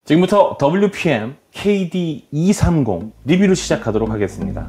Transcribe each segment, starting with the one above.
지금부터 WPM KD230 리뷰를 시작하도록 하겠습니다.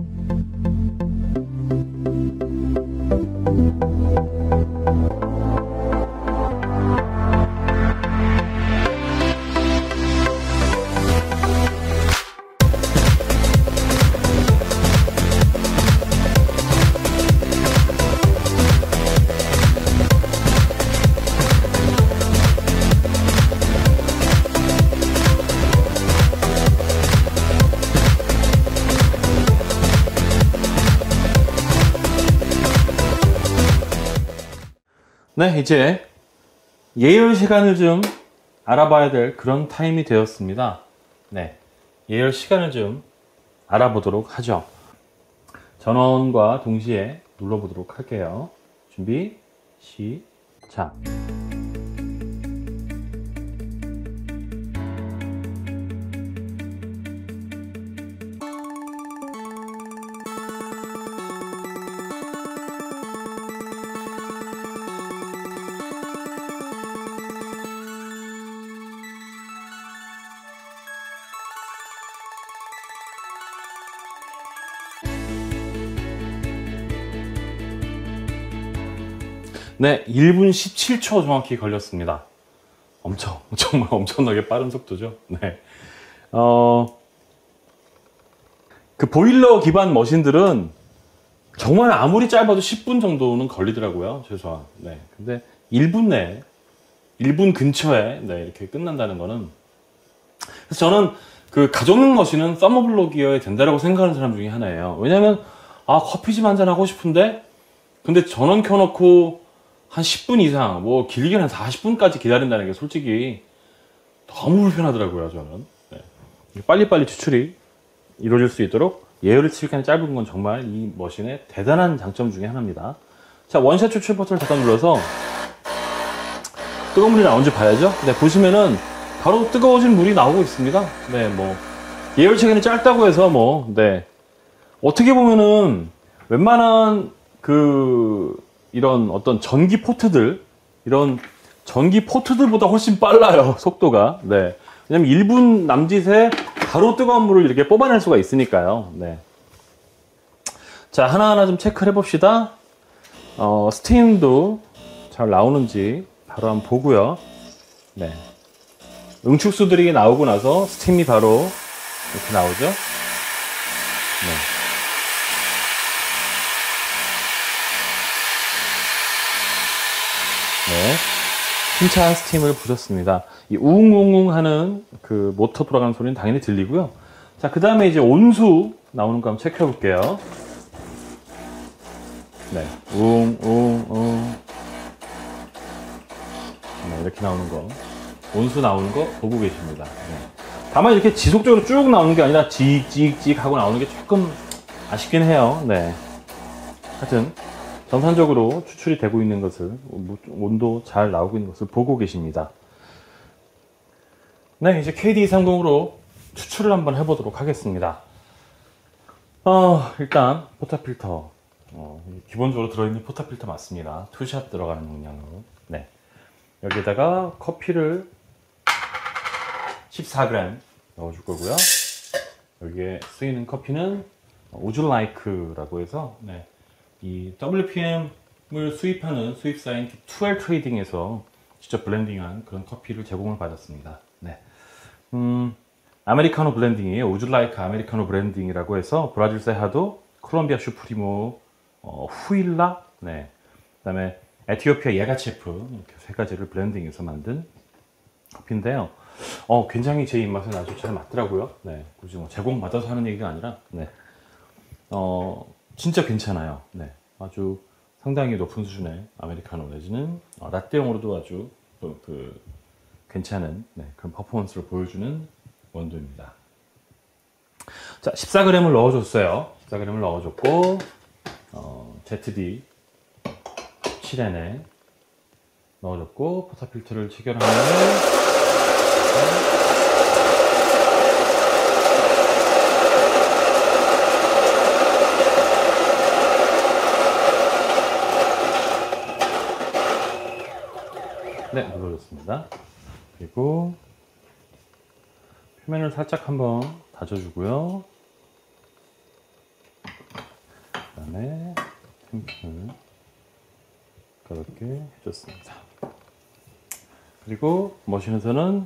네, 이제 예열 시간을 좀 알아봐야 될 그런 타임이 되었습니다. 네, 예열 시간을 좀 알아보도록 하죠. 전원과 동시에 눌러보도록 할게요. 준비, 시작. 네, 1분 17초 정확히 걸렸습니다. 정말 엄청나게 빠른 속도죠. 네. 그 보일러 기반 머신들은 정말 아무리 짧아도 10분 정도는 걸리더라고요. 최소한. 네. 근데 1분 내에, 1분 근처에, 네, 이렇게 끝난다는 거는. 그래서 저는 그 가정용 머신은 서머블록이어야 된다라고 생각하는 사람 중에 하나예요. 왜냐면, 커피 좀 한잔 하고 싶은데, 근데 전원 켜놓고, 한 10분 이상, 뭐 길게는 한 40분까지 기다린다는 게 솔직히 너무 불편하더라고요, 저는. 네. 빨리빨리 추출이 이루어질 수 있도록 예열을 시간이 짧은 건 정말 이 머신의 대단한 장점 중에 하나입니다. 자, 원샷 추출 버튼을 잠깐 눌러서 뜨거운 물이 나오는지 봐야죠. 네, 보시면은 바로 뜨거워진 물이 나오고 있습니다. 네, 뭐 예열 시간이 짧다고 해서 네, 어떻게 보면은 웬만한 이런 어떤 전기 포트들, 이런 전기 포트들보다 훨씬 빨라요, 속도가. 네. 왜냐면 1분 남짓에 바로 뜨거운 물을 이렇게 뽑아낼 수가 있으니까요. 네. 자, 하나하나 좀 체크를 해봅시다. 스팀도 잘 나오는지 바로 한번 보고요. 네. 응축수들이 나오고 나서 스팀이 바로 이렇게 나오죠. 네. 네, 힘찬 스팀을 부셨습니다. 이 우웅우웅 하는 그 모터 돌아가는 소리는 당연히 들리고요. 자, 그 다음에 이제 온수 나오는 거 한번 체크해 볼게요. 네, 우웅우웅. 네, 이렇게 나오는 거. 온수 나오는 거 보고 계십니다. 네. 다만 이렇게 지속적으로 쭉 나오는 게 아니라 찍찍찍 하고 나오는 게 조금 아쉽긴 해요. 네. 하여튼. 정상적으로 추출이 되고 있는 것을, 온도 잘 나오고 있는 것을 보고 계십니다. 네, 이제 KD230으로 추출을 한번 해보도록 하겠습니다. 일단 포타필터, 기본적으로 들어있는 포타필터 맞습니다. 투샷 들어가는 용량으로. 네, 여기에다가 커피를 14g 넣어줄 거고요. 여기에 쓰이는 커피는 Would you like라고 해서, 네, 이 WPM을 수입하는 수입사인 2L 트레이딩에서 직접 블렌딩한 그런 커피를 제공을 받았습니다. 네. 아메리카노 블렌딩이에요. Would you like 아메리카노 블렌딩이라고 해서 브라질산 하도, 콜롬비아 슈프리모, 후일라, 네. 그 다음에 에티오피아 예가체프, 이렇게 세 가지를 블렌딩해서 만든 커피인데요. 굉장히 제 입맛에 아주 잘 맞더라고요. 네. 굳이 뭐 제공받아서 하는 얘기가 아니라, 네. 진짜 괜찮아요. 네, 아주 상당히 높은 수준의 아메리카노 내지는 라떼용으로도 아주 괜찮은, 네, 그런 퍼포먼스를 보여주는 원두입니다. 자, 14g을 넣어줬어요. 14g을 넣어줬고, ZD 7N에 넣어줬고, 포타필터를 체결하면 네, 눌러줬습니다. 그리고 표면을 살짝 한번 다져주고요. 그 다음에 템핑을 가볍게 해줬습니다. 그리고 머신에서는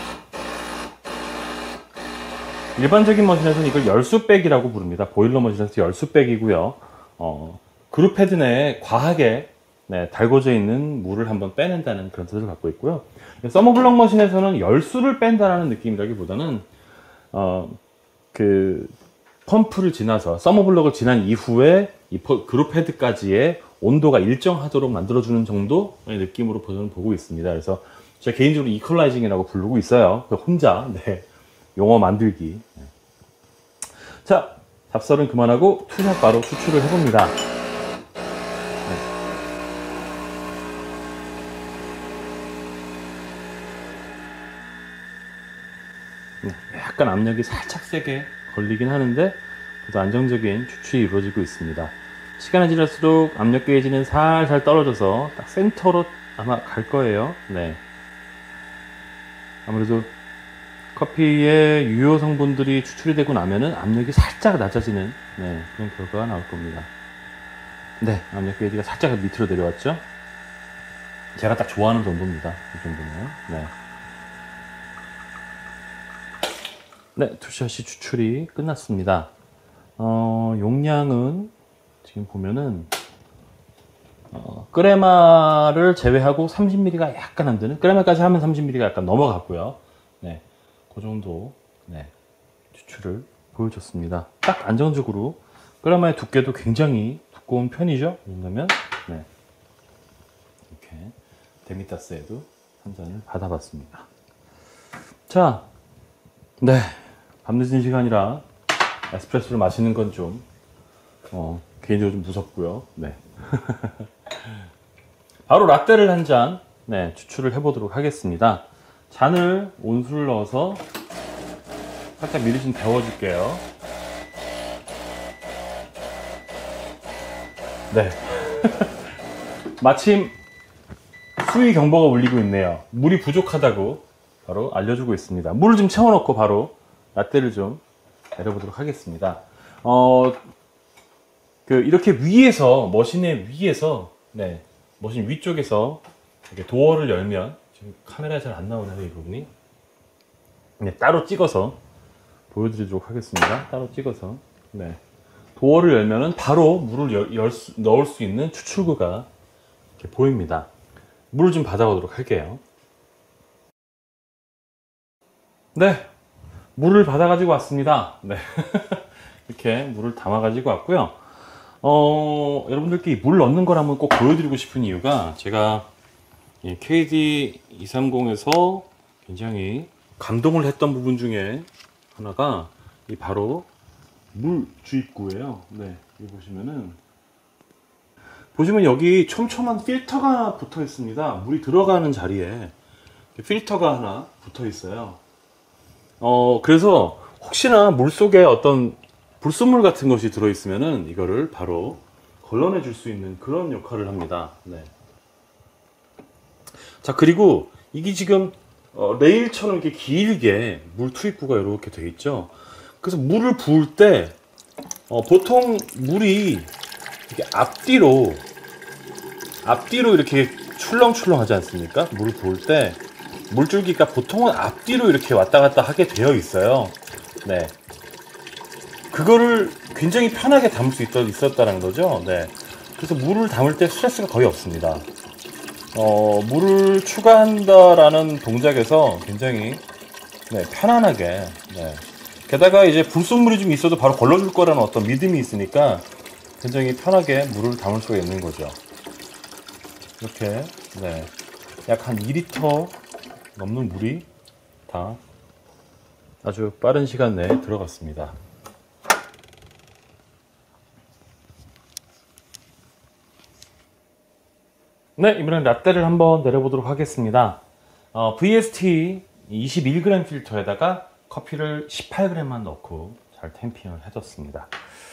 일반적인 머신에서는 이걸 열수백이라고 부릅니다. 보일러 머신에서 열수백이고요. 그룹 헤드 내에 과하게 달궈져 있는 물을 한번 빼낸다는 그런 뜻을 갖고 있고요. 서머블럭 머신에서는 열수를 뺀다라는 느낌이라기보다는 그 펌프를 지나서 서머블럭을 지난 이후에 이 그룹 헤드까지의 온도가 일정하도록 만들어주는 정도의 느낌으로 저는 보고 있습니다. 그래서 제가 개인적으로 이퀄라이징이라고 부르고 있어요. 혼자 용어 만들기. 자, 잡설은 그만하고 투샷 바로 추출을 해봅니다. 약간 압력이 살짝 세게 걸리긴 하는데 그래도 안정적인 추출이 이루어지고 있습니다. 시간이 지날수록 압력 게이지는 살살 떨어져서 딱 센터로 아마 갈 거예요. 아무래도 커피의 유효 성분들이 추출이 되고 나면은 압력이 살짝 낮아지는 그런 결과가 나올 겁니다. 압력 게이지가 살짝 밑으로 내려왔죠. 제가 딱 좋아하는 정도입니다. 이 정도면. 투샷이 추출이 끝났습니다. 용량은 지금 보면은 끄레마를 제외하고 30ml가 약간 안 되는, 끄레마까지 하면 30ml가 약간 넘어갔고요. 그 정도 추출을 보여줬습니다. 딱 안정적으로 끄레마의 두께도 굉장히 두꺼운 편이죠. 그러면 이렇게 데미타스에도 한 잔을 받아봤습니다. 자, 밤늦은 시간이라 에스프레소를 마시는 건 좀 개인적으로 좀 무섭고요. 바로 라떼를 한 잔 추출을 해보도록 하겠습니다. 잔을 온수를 넣어서 살짝 미리 좀 데워줄게요. 마침 수위 경보가 울리고 있네요. 물이 부족하다고 바로 알려주고 있습니다. 물을 좀 채워놓고 바로 라떼를 좀 내려보도록 하겠습니다. 이렇게 위에서, 머신의 위에서, 머신 위쪽에서 이렇게 도어를 열면, 지금 카메라에 잘 안 나오네요, 이 부분이. 따로 찍어서 보여드리도록 하겠습니다. 따로 찍어서. 도어를 열면은 바로 물을 넣을 수 있는 추출구가 이렇게 보입니다. 물을 좀 받아보도록 할게요. 물을 받아 가지고 왔습니다. 이렇게 물을 담아 가지고 왔고요. 여러분들께 물 넣는 걸 한번 꼭 보여드리고 싶은 이유가, 제가 KD230에서 굉장히 감동을 했던 부분 중에 하나가 바로 물 주입구예요. 여기 보시면 여기 촘촘한 필터가 붙어 있습니다. 물이 들어가는 자리에 필터가 하나 붙어 있어요. 그래서 혹시나 물 속에 어떤 불순물 같은 것이 들어있으면은 이거를 바로 걸러내 줄 수 있는 그런 역할을 합니다. 자, 그리고 이게 지금 레일처럼 이렇게 길게 물 투입구가 이렇게 되어 있죠. 그래서 물을 부을 때 보통 물이 이렇게 앞뒤로 이렇게 출렁출렁 하지 않습니까? 물을 부을 때 물줄기가 보통은 앞뒤로 이렇게 왔다 갔다 하게 되어 있어요. 그거를 굉장히 편하게 담을 수 있었다는 거죠. 그래서 물을 담을 때 스트레스가 거의 없습니다. 물을 추가한다라는 동작에서 굉장히 편안하게, 게다가 이제 불순물이 좀 있어도 바로 걸러줄 거라는 어떤 믿음이 있으니까 굉장히 편하게 물을 담을 수가 있는 거죠. 이렇게 약 한 2리터 넘는 물이 다 아주 빠른 시간 내에 들어갔습니다. 이번엔 라떼를 한번 내려보도록 하겠습니다. VST 21g 필터에다가 커피를 18g만 넣고 잘 템핑을 해줬습니다.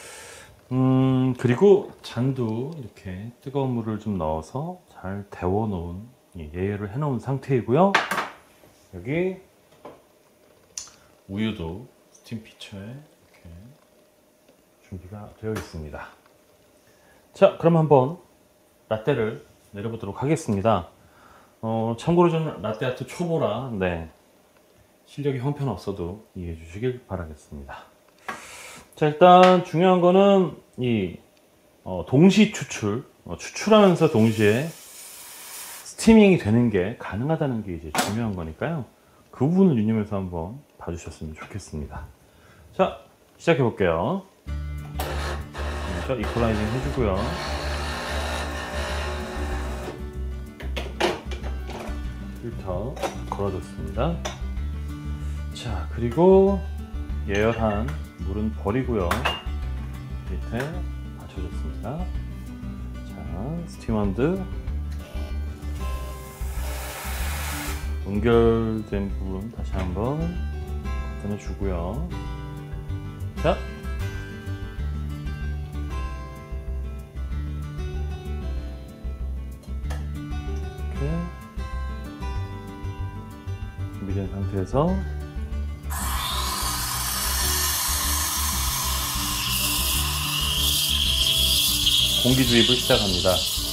그리고 잔도 이렇게 뜨거운 물을 좀 넣어서 잘 데워놓은, 예열을 해놓은 상태이고요. 여기 우유도 스팀 피처에 이렇게 준비가 되어 있습니다. 자, 그럼 한번 라떼를 내려보도록 하겠습니다. 참고로 저는 라떼아트 초보라 실력이 형편없어도 이해해 주시길 바라겠습니다. 자, 일단 중요한 거는 이 동시 추출하면서 동시에 스티밍이 되는 게 가능하다는 게 이제 중요한 거니까요. 그 부분을 유념해서 한번 봐주셨으면 좋겠습니다. 자, 시작해 볼게요. 먼저 이퀄라이징 해주고요. 필터 걸어줬습니다. 자, 그리고 예열한 물은 버리고요. 밑에 받쳐줬습니다. 자, 스팀원드 연결된 부분 다시 한번 꺼내주고요. 자, 이렇게 준비된 상태에서 공기 주입을 시작합니다.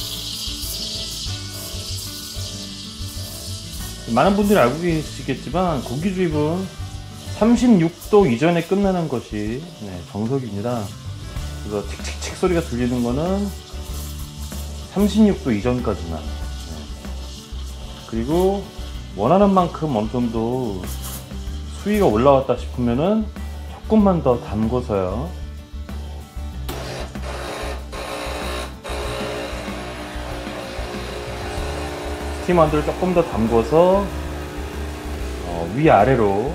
많은 분들이 알고 계시겠지만 공기 주입은 36도 이전에 끝나는 것이 정석입니다. 그래서 칙칙칙 소리가 들리는 거는 36도 이전까지만. 그리고 원하는 만큼 어느 정도 수위가 올라왔다 싶으면은 조금만 더 담궈서요. 스팀원드를 조금 더 담궈서 위아래로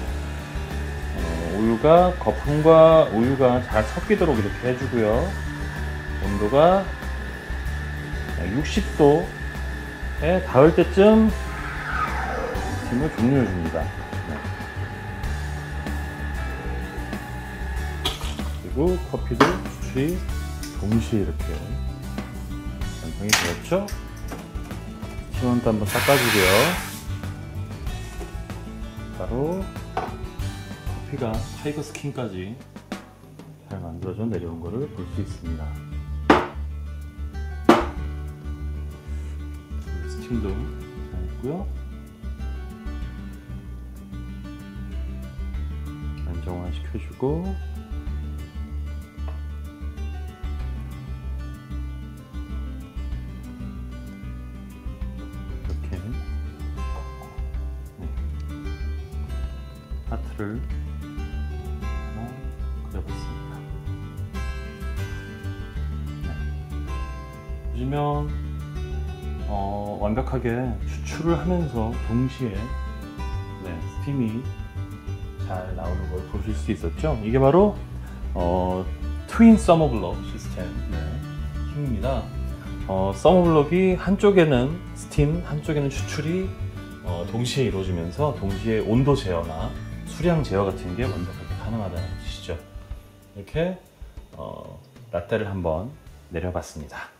우유가 거품과 우유가 잘 섞이도록 이렇게 해주고요. 온도가 60도에 닿을 때쯤 스팀을 종료해 줍니다. 그리고 커피도 추출이 동시에 이렇게 완성이 되었죠. 스팀원드 한번 닦아주고요. 바로 커피가 타이거 스킨까지 잘 만들어져 내려온 것을 볼 수 있습니다. 스팀도 잘 있고요. 안정화 시켜주고 하트를 하나 그려봤습니다. 보시면 완벽하게 추출을 하면서 동시에 스팀이 잘 나오는 걸 보실 수 있었죠. 이게 바로 트윈 서머블럭 시스템의 힘입니다. 서머블럭이 한쪽에는 스팀, 한쪽에는 추출이 동시에 이루어지면서 동시에 온도 제어나 수량 제어 같은 게 완벽하게 가능하다는 뜻이죠. 이렇게 라떼를 한번 내려봤습니다.